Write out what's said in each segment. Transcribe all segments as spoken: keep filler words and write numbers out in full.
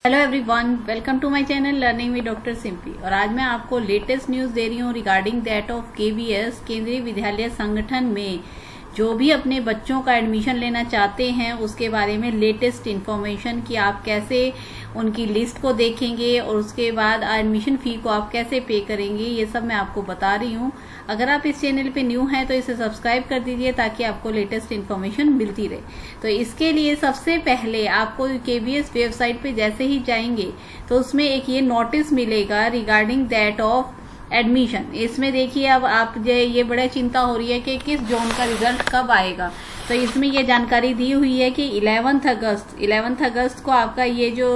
Hello everyone, welcome to my channel learning with doctor Simpy. और आज मैं आपको लेटेस्ट न्यूज दे रही हूँ रिगार्डिंग दैट ऑफ केवीएस केंद्रीय विद्यालय संगठन में जो भी अपने बच्चों का एडमिशन लेना चाहते हैं उसके बारे में लेटेस्ट इन्फॉर्मेशन कि आप कैसे उनकी लिस्ट को देखेंगे और उसके बाद एडमिशन फी को आप कैसे पे करेंगे, ये सब मैं आपको बता रही हूँ। अगर आप इस चैनल पे न्यू हैं तो इसे सब्सक्राइब कर दीजिए ताकि आपको लेटेस्ट इन्फॉर्मेशन मिलती रहे। तो इसके लिए सबसे पहले आपको केवीएस वेबसाइट पे जैसे ही जाएंगे तो उसमें एक ये नोटिस मिलेगा रिगार्डिंग दैट ऑफ एडमिशन। इसमें देखिए अब आप ये बड़ा चिंता हो रही है कि किस जोन का रिजल्ट कब आएगा, तो इसमें ये जानकारी दी हुई है कि ग्यारह अगस्त ग्यारह अगस्त को आपका ये जो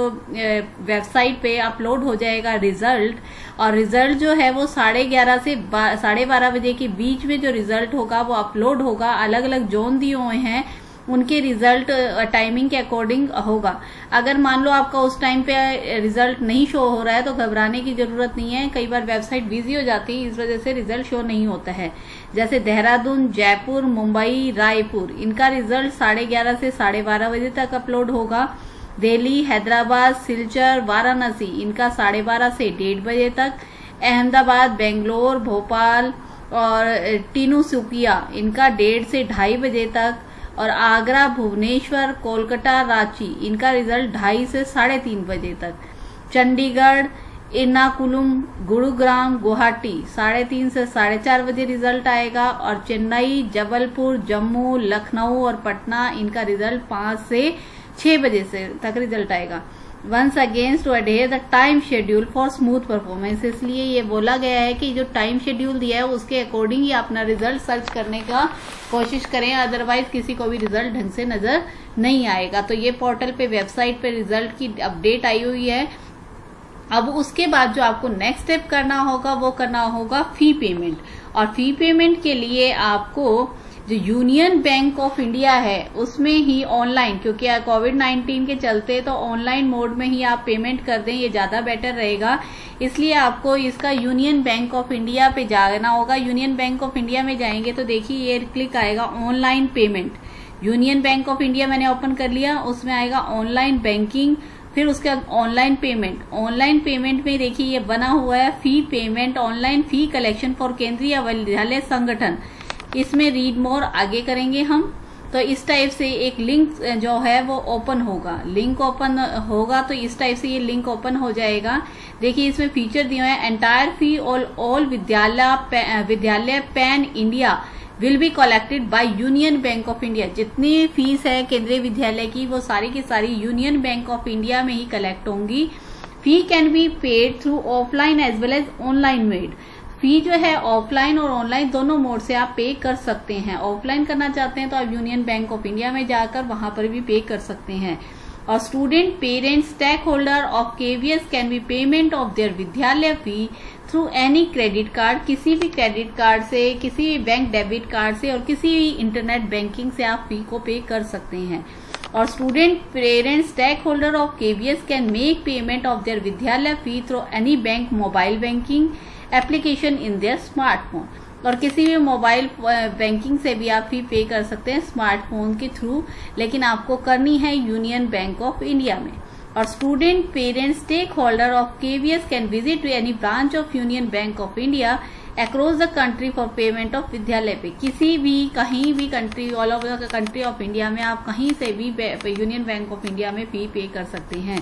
वेबसाइट पे अपलोड हो जाएगा रिजल्ट। और रिजल्ट जो है वो साढ़े ग्यारह से साढ़े बारह बजे के बीच में जो रिजल्ट होगा वो अपलोड होगा। अलग अलग जोन दिए हुए हैं, उनके रिजल्ट टाइमिंग के अकॉर्डिंग होगा। अगर मान लो आपका उस टाइम पे रिजल्ट नहीं शो हो रहा है तो घबराने की जरूरत नहीं है। कई बार वेबसाइट बिजी हो जाती है, इस वजह से रिजल्ट शो नहीं होता है। जैसे देहरादून, जयपुर, मुंबई, रायपुर, इनका रिजल्ट साढ़े ग्यारह से साढ़े बारह बजे तक अपलोड होगा। दिल्ली, हैदराबाद, सिलचर, वाराणसी, इनका साढ़े बारह से डेढ़ बजे तक। अहमदाबाद, बेंगलोर, भोपाल और टिनुसुकिया, इनका डेढ़ से ढाई बजे तक। और आगरा, भुवनेश्वर, कोलकाता, रांची, इनका रिजल्ट ढाई से साढ़े तीन बजे तक। चंडीगढ़, एर्नाकुलम, गुरुग्राम, गुवाहाटी, साढ़े तीन से साढ़े चार बजे रिजल्ट आएगा। और चेन्नई, जबलपुर, जम्मू, लखनऊ और पटना, इनका रिजल्ट पांच से छह बजे से तक रिजल्ट आएगा। Once against to adhere the time schedule for smooth performance, इसलिए ये बोला गया है कि जो टाइम शेड्यूल दिया है उसके अकॉर्डिंग ही अपना रिजल्ट सर्च करने का कोशिश करें, अदरवाइज किसी को भी रिजल्ट ढंग से नजर नहीं आएगा। तो ये पोर्टल पे वेबसाइट पे रिजल्ट की अपडेट आई हुई है। अब उसके बाद जो आपको नेक्स्ट स्टेप करना होगा वो करना होगा फी पेमेंट। और फी पेमेंट के लिए आपको जो यूनियन बैंक ऑफ इंडिया है उसमें ही ऑनलाइन, क्योंकि कोविड नाइन्टीन के चलते तो ऑनलाइन मोड में ही आप पेमेंट कर दें, ये ज्यादा बेटर रहेगा। इसलिए आपको इसका यूनियन बैंक ऑफ इंडिया पे जाना होगा। यूनियन बैंक ऑफ इंडिया में जाएंगे तो देखिए ये क्लिक आएगा online payment. Union Bank of India मैंने ओपन कर लिया, उसमें आएगा ऑनलाइन बैंकिंग, फिर उसके बाद ऑनलाइन पेमेंट। ऑनलाइन पेमेंट में देखिए ये बना हुआ है fee payment, online fee collection for Kendriya Vidyalaya संगठन। इसमें रीड मोर आगे करेंगे हम तो इस टाइप से एक लिंक जो है वो ओपन होगा। लिंक ओपन होगा तो इस टाइप से ये लिंक ओपन हो जाएगा। देखिए इसमें फीचर दिए हुए हैं, entire fee all all Vidyalaya Vidyalaya pan India will be collected by Union Bank of India. जितनी फीस है केंद्रीय विद्यालय की वो सारी की सारी यूनियन बैंक ऑफ इंडिया में ही कलेक्ट होंगी। Fee can be paid through offline as well as online mode. Fee जो है ऑफलाइन और ऑनलाइन दोनों मोड से आप पे कर सकते हैं। ऑफलाइन करना चाहते हैं तो आप यूनियन बैंक ऑफ इंडिया में जाकर वहां पर भी पे कर सकते हैं। और student, parents, stakeholder of KVS can be payment of their Vidyalaya fee through any credit card. किसी भी क्रेडिट कार्ड से, किसी भी बैंक डेबिट कार्ड से और किसी भी इंटरनेट बैंकिंग से आप फी को पे कर सकते हैं। और student, parents, stakeholder of KVS can make payment of their Vidyalaya fee through any bank mobile banking application in their smartphone. और किसी भी मोबाइल बैंकिंग से भी आप फी पे कर सकते हैं स्मार्टफोन के थ्रू, लेकिन आपको करनी है यूनियन बैंक ऑफ इंडिया में। और student, parents, stakeholder of KVS can visit to any branch of Union Bank of India across the country for payment of Vidyalaya pay. किसी भी कहीं भी country, all over the country of India में आप कहीं से भी यूनियन बैंक ऑफ इंडिया में फी पे कर सकते हैं।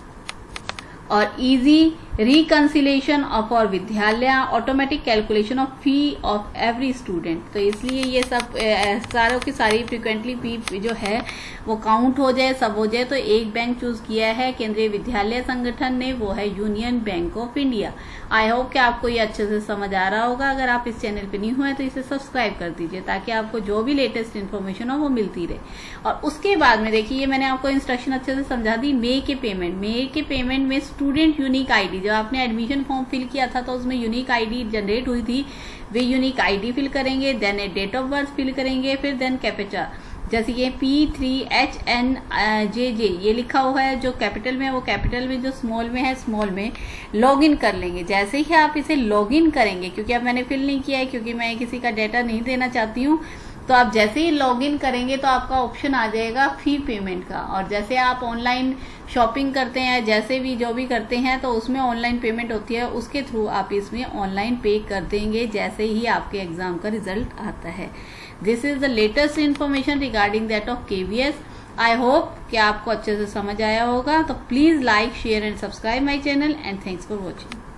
और इजी रिकंसिलेशन ऑफ और Vidyalaya, automatic calculation of fee of every student. तो इसलिए ये सब सारों की सारी फ्रिक्वेंटली फी जो है वो काउंट हो जाए, सब हो जाए। तो एक बैंक चूज किया है केंद्रीय विद्यालय संगठन ने, वो है Union Bank of India. I hope कि आपको ये अच्छे से समझ आ रहा होगा। अगर आप इस चैनल पे नहीं हुए तो इसे सब्सक्राइब कर दीजिए ताकि आपको जो भी लेटेस्ट इन्फॉर्मेशन हो वो मिलती रहे। और उसके बाद में देखिए मैंने आपको इंस्ट्रक्शन अच्छे से समझा दी। मे के पेमेंट, मे के पेमेंट में स्टूडेंट यूनिक आईडी, जब आपने एडमिशन फॉर्म फिल किया था तो उसमें यूनिक आईडी जनरेट हुई थी, वे यूनिक आईडी फिल करेंगे, then a date of birth fill करेंगे, फिर देन कैप्चा। जैसे ये P three H N J J ये लिखा हुआ है, जो कैपिटल में है वो कैपिटल में, जो स्मॉल में है स्मॉल में लॉग इन कर लेंगे। जैसे ही आप इसे लॉग इन करेंगे, क्योंकि अब मैंने फिल नहीं किया है क्योंकि मैं किसी का डेटा नहीं देना चाहती हूँ, तो आप जैसे ही लॉगिन करेंगे तो आपका ऑप्शन आ जाएगा फी पेमेंट का। और जैसे आप ऑनलाइन शॉपिंग करते हैं, जैसे भी जो भी करते हैं, तो उसमें ऑनलाइन पेमेंट होती है, उसके थ्रू आप इसमें ऑनलाइन पे कर देंगे जैसे ही आपके एग्जाम का रिजल्ट आता है। This is the latest information regarding that of KVS. I hope कि आपको अच्छे से समझ आया होगा। तो please like, share and subscribe my channel and thanks for watching.